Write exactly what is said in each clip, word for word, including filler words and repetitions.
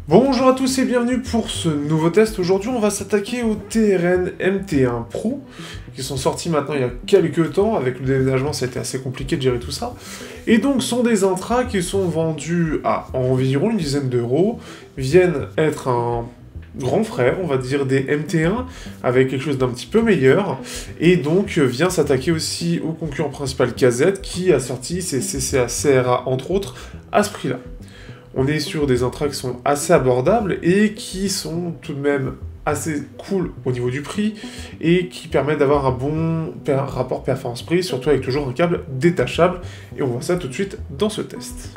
Bonjour à tous et bienvenue pour ce nouveau test. Aujourd'hui on va s'attaquer au T R N M T un Pro qui sont sortis maintenant il y a quelques temps. Avec le déménagement c'était assez compliqué de gérer tout ça. Et donc sont des intras qui sont vendus à environ une dizaine d'euros, viennent être un grand frère, on va dire, des M T un, avec quelque chose d'un petit peu meilleur, et donc vient s'attaquer aussi au concurrent principal K Z, qui a sorti ses C C A C R A, entre autres, à ce prix-là. On est sur des intras qui sont assez abordables, et qui sont tout de même assez cool au niveau du prix, et qui permettent d'avoir un bon per rapport performance-prix, surtout avec toujours un câble détachable, et on voit ça tout de suite dans ce test.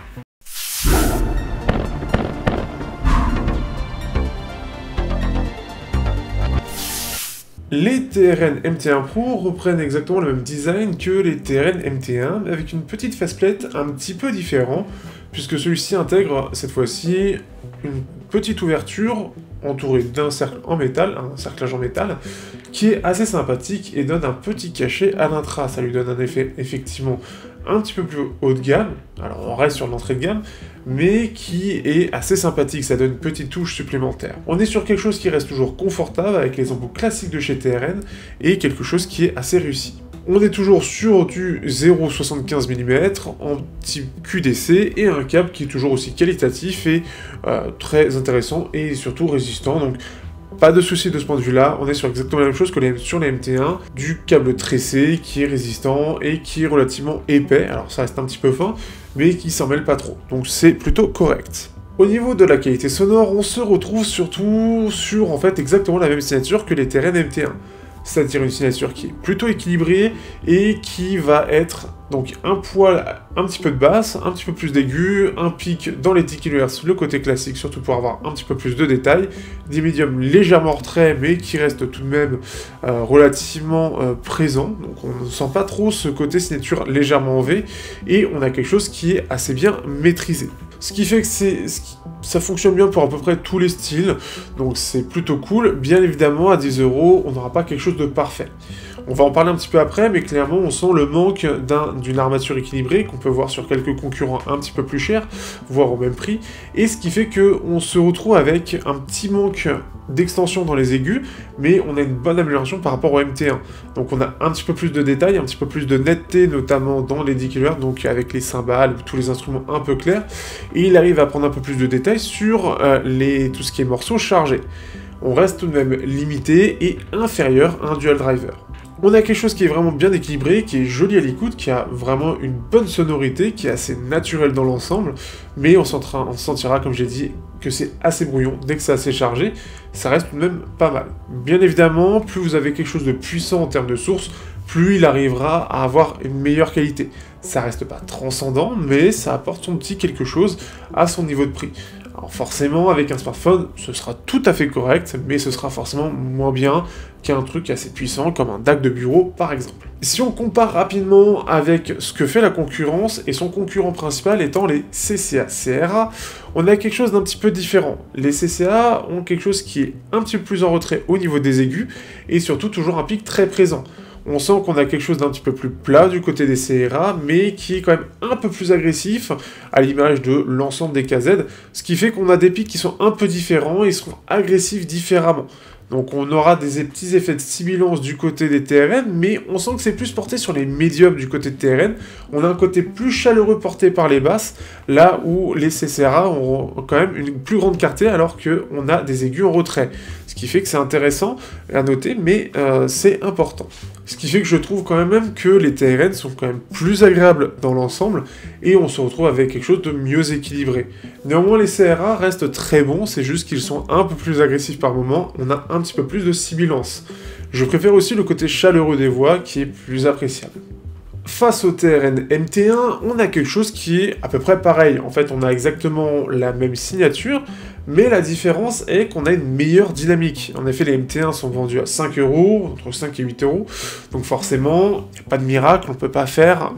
Les T R N M T un Pro reprennent exactement le même design que les T R N M T un, avec une petite faceplate un petit peu différent, puisque celui-ci intègre cette fois-ci une petite ouverture entourée d'un cercle en métal, un cerclage en métal, qui est assez sympathique et donne un petit cachet à l'intra. Ça lui donne un effet effectivement un petit peu plus haut de gamme, alors on reste sur l'entrée de gamme, mais qui est assez sympathique, ça donne une petite touche supplémentaire. On est sur quelque chose qui reste toujours confortable, avec les embouts classiques de chez T R N, et quelque chose qui est assez réussi. On est toujours sur du zéro virgule soixante-quinze millimètres en type Q D C, et un câble qui est toujours aussi qualitatif et euh, très intéressant, et surtout résistant, donc pas de souci de ce point de vue-là, on est sur exactement la même chose que les, sur les M T un, du câble tressé qui est résistant et qui est relativement épais, alors ça reste un petit peu fin, mais qui s'en mêle pas trop, donc c'est plutôt correct. Au niveau de la qualité sonore, on se retrouve surtout sur en fait exactement la même signature que les T R N M T un. C'est-à-dire une signature qui est plutôt équilibrée et qui va être donc un poil, un petit peu de basse, un petit peu plus d'aigu, un pic dans les dix kilohertz, le côté classique, surtout pour avoir un petit peu plus de détails, des médiums légèrement retraits, mais qui restent tout de même euh, relativement euh, présents, donc on ne sent pas trop ce côté signature légèrement en V, et on a quelque chose qui est assez bien maîtrisé. Ce qui fait que c'est, ça fonctionne bien pour à peu près tous les styles, donc c'est plutôt cool. Bien évidemment, à dix euros, on n'aura pas quelque chose de parfait. On va en parler un petit peu après, mais clairement, on sent le manque d'une armature équilibrée, qu'on peut voir sur quelques concurrents un petit peu plus chers, voire au même prix, et ce qui fait qu'on se retrouve avec un petit manque d'extension dans les aigus, mais on a une bonne amélioration par rapport au M T un. Donc on a un petit peu plus de détails, un petit peu plus de netteté, notamment dans les dix kilohertz, donc avec les cymbales, tous les instruments un peu clairs, et il arrive à prendre un peu plus de détails sur euh, les, tout ce qui est morceaux chargés. On reste tout de même limité et inférieur à un dual driver. On a quelque chose qui est vraiment bien équilibré, qui est joli à l'écoute, qui a vraiment une bonne sonorité, qui est assez naturelle dans l'ensemble, mais on, on sentira, comme j'ai dit, que c'est assez brouillon. Dès que c'est assez chargé, ça reste tout de même pas mal. Bien évidemment, plus vous avez quelque chose de puissant en termes de source, plus il arrivera à avoir une meilleure qualité. Ça reste pas transcendant, mais ça apporte son petit quelque chose à son niveau de prix. Alors forcément, avec un smartphone, ce sera tout à fait correct, mais ce sera forcément moins bien qu'un truc assez puissant comme un D A C de bureau par exemple. Si on compare rapidement avec ce que fait la concurrence, et son concurrent principal étant les C C A C R A, on a quelque chose d'un petit peu différent. Les C C A ont quelque chose qui est un petit peu plus en retrait au niveau des aigus, et surtout toujours un pic très présent. On sent qu'on a quelque chose d'un petit peu plus plat du côté des C R A, mais qui est quand même un peu plus agressif, à l'image de l'ensemble des K Z, ce qui fait qu'on a des pics qui sont un peu différents, et ils seront agressifs différemment. Donc on aura des petits effets de sibilance du côté des T R N, mais on sent que c'est plus porté sur les médiums du côté de T R N. On a un côté plus chaleureux porté par les basses, là où les C C R A auront quand même une plus grande clarté, alors qu'on a des aigus en retrait. Ce qui fait que c'est intéressant à noter, mais euh, c'est important. Ce qui fait que je trouve quand même que les T R N sont quand même plus agréables dans l'ensemble, et on se retrouve avec quelque chose de mieux équilibré. Néanmoins, les C R A restent très bons, c'est juste qu'ils sont un peu plus agressifs par moment, on a un petit peu plus de sibilance. Je préfère aussi le côté chaleureux des voix, qui est plus appréciable. Face au T R N M T un, on a quelque chose qui est à peu près pareil. En fait, on a exactement la même signature, mais la différence est qu'on a une meilleure dynamique. En effet, les M T un sont vendus à cinq euros, entre cinq et huit euros, donc forcément, il n'y a pas de miracle, on ne peut pas faire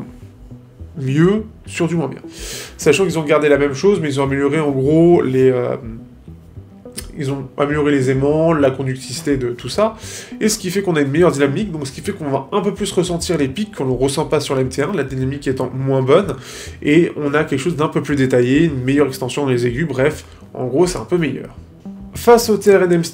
mieux sur du moins bien. Sachant qu'ils ont gardé la même chose, mais ils ont amélioré en gros les... Euh, ils ont amélioré les aimants, la conducticité de tout ça, et ce qui fait qu'on a une meilleure dynamique, donc ce qui fait qu'on va un peu plus ressentir les pics qu'on ne ressent pas sur la M T un, la dynamique étant moins bonne, et on a quelque chose d'un peu plus détaillé, une meilleure extension dans les aigus, bref, En gros, c'est un peu meilleur. Face au T R N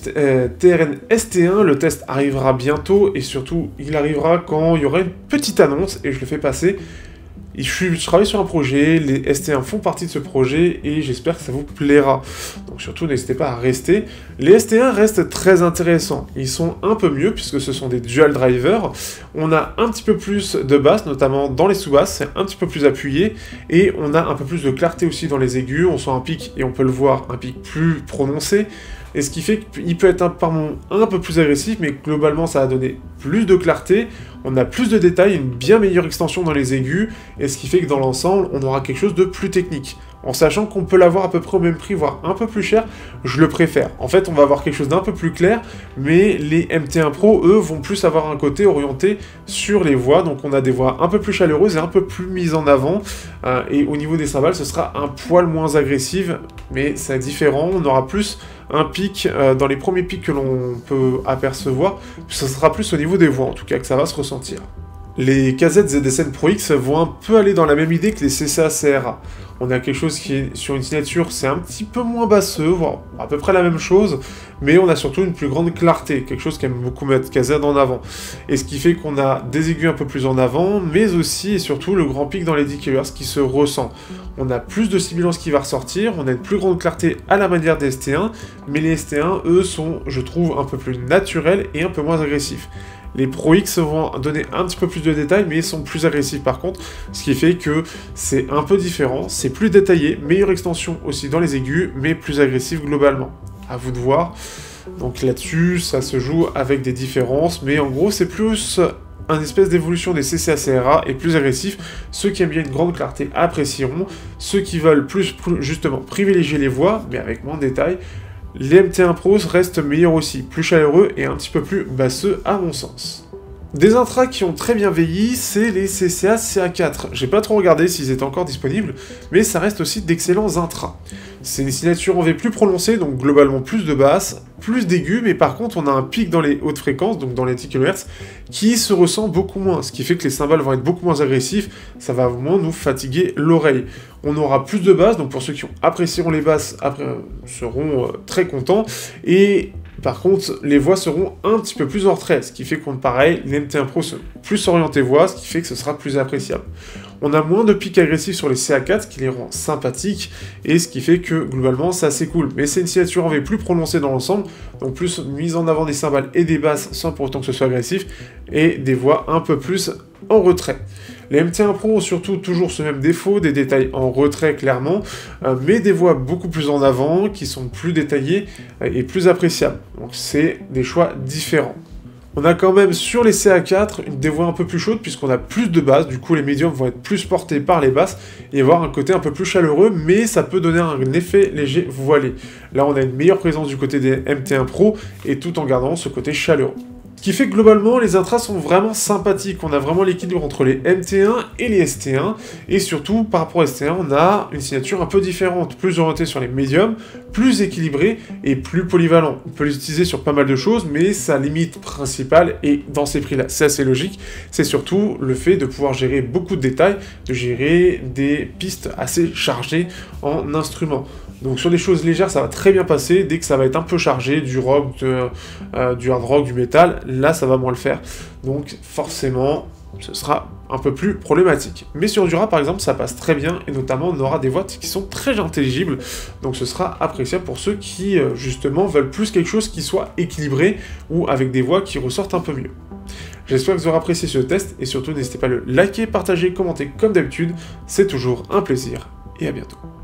S T un, le test arrivera bientôt, et surtout, il arrivera quand il y aura une petite annonce, et je le fais passer. Je, suis, je travaille sur un projet, les S T un font partie de ce projet, et j'espère que ça vous plaira. Donc surtout, n'hésitez pas à rester. Les S T un restent très intéressants. Ils sont un peu mieux, puisque ce sont des dual drivers. On a un petit peu plus de basse, notamment dans les sous-basses, c'est un petit peu plus appuyé, et on a un peu plus de clarté aussi dans les aigus. On sent un pic, et on peut le voir, un pic plus prononcé. Et ce qui fait qu'il peut être un, pardon, un peu plus agressif, mais globalement ça va donner plus de clarté, on a plus de détails, une bien meilleure extension dans les aigus, et ce qui fait que dans l'ensemble, on aura quelque chose de plus technique. En sachant qu'on peut l'avoir à peu près au même prix, voire un peu plus cher, je le préfère. En fait, on va avoir quelque chose d'un peu plus clair, mais les M T un Pro, eux, vont plus avoir un côté orienté sur les voix, donc on a des voix un peu plus chaleureuses et un peu plus mises en avant, euh, et au niveau des cymbales, ce sera un poil moins agressif, mais c'est différent, on aura plus un pic, euh, dans les premiers pics que l'on peut apercevoir, ce sera plus au niveau des voix, en tout cas, que ça va se ressentir. Les K Z Z S N Pro X vont un peu aller dans la même idée que les C C A C R A. On a quelque chose qui est sur une signature, c'est un petit peu moins basseux, voire à peu près la même chose, mais on a surtout une plus grande clarté, quelque chose qu'aime beaucoup mettre K Z en avant. Et ce qui fait qu'on a des aigus un peu plus en avant, mais aussi et surtout le grand pic dans les dix kilohertz qui se ressent. On a plus de sibilance qui va ressortir, on a une plus grande clarté à la manière des S T un, mais les S T un, eux, sont, je trouve, un peu plus naturels et un peu moins agressifs. Les Pro X vont donner un petit peu plus de détails, mais ils sont plus agressifs par contre, ce qui fait que c'est un peu différent, c'est plus détaillé, meilleure extension aussi dans les aigus, mais plus agressif globalement. À vous de voir. Donc là-dessus, ça se joue avec des différences, mais en gros, c'est plus un espèce d'évolution des C C A C R A et plus agressif. Ceux qui aiment bien une grande clarté apprécieront, ceux qui veulent plus, plus justement privilégier les voix, mais avec moins de détails. Les M T un Pro restent meilleurs aussi, plus chaleureux et un petit peu plus basseux à mon sens. Des intras qui ont très bien vieilli, c'est les C C A C A quatre. J'ai pas trop regardé s'ils étaient encore disponibles, mais ça reste aussi d'excellents intras. C'est une signature en V plus prononcée, donc globalement plus de basse, plus d'aigus, mais par contre on a un pic dans les hautes fréquences, donc dans les dix kilohertz, qui se ressent beaucoup moins, ce qui fait que les cymbales vont être beaucoup moins agressifs, ça va moins nous fatiguer l'oreille. On aura plus de basses, donc pour ceux qui ont apprécieront les basses, après, seront euh, très contents, et par contre, les voix seront un petit peu plus en retrait, ce qui fait qu'on, pareil, les M T un Pro sont plus orientés voix, ce qui fait que ce sera plus appréciable. On a moins de pics agressifs sur les C A quatre, ce qui les rend sympathiques, et ce qui fait que, globalement, c'est assez cool. Mais c'est une signature en V plus prononcée dans l'ensemble, donc plus mise en avant des cymbales et des basses, sans pour autant que ce soit agressif, et des voix un peu plus en retrait. Les M T un Pro ont surtout toujours ce même défaut, des détails en retrait clairement, euh, mais des voix beaucoup plus en avant, qui sont plus détaillées euh, et plus appréciables. Donc c'est des choix différents. On a quand même sur les C A quatre une des voix un peu plus chaudes puisqu'on a plus de basses, du coup les médiums vont être plus portés par les basses et avoir un côté un peu plus chaleureux, mais ça peut donner un effet léger voilé. Là on a une meilleure présence du côté des M T un Pro et tout en gardant ce côté chaleureux. Ce qui fait que globalement, les intras sont vraiment sympathiques. On a vraiment l'équilibre entre les M T un et les S T un. Et surtout, par rapport aux S T un, on a une signature un peu différente, plus orientée sur les médiums, plus équilibrée et plus polyvalent. On peut l'utiliser sur pas mal de choses, mais sa limite principale, et dans ces prix-là, c'est assez logique, c'est surtout le fait de pouvoir gérer beaucoup de détails, de gérer des pistes assez chargées en instruments. Donc sur des choses légères, ça va très bien passer. Dès que ça va être un peu chargé, du rock, de, euh, du hard rock, du métal, là ça va moins le faire. Donc forcément, ce sera un peu plus problématique. Mais sur du rap par exemple, ça passe très bien, et notamment on aura des voix qui sont très intelligibles. Donc ce sera appréciable pour ceux qui euh, justement veulent plus quelque chose qui soit équilibré, ou avec des voix qui ressortent un peu mieux. J'espère que vous aurez apprécié ce test, et surtout n'hésitez pas à le liker, partager, commenter comme d'habitude, c'est toujours un plaisir, et à bientôt.